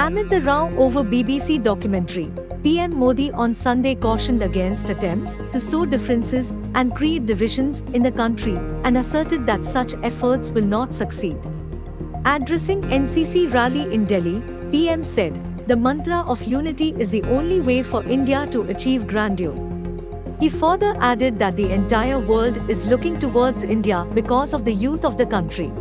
Amid the row over BBC documentary, PM Modi on Sunday cautioned against attempts to sow differences and create divisions in the country and asserted that such efforts will not succeed. Addressing NCC rally in Delhi, PM said, "The mantra of unity is the only way for India to achieve grandeur." He further added that the entire world is looking towards India because of the youth of the country.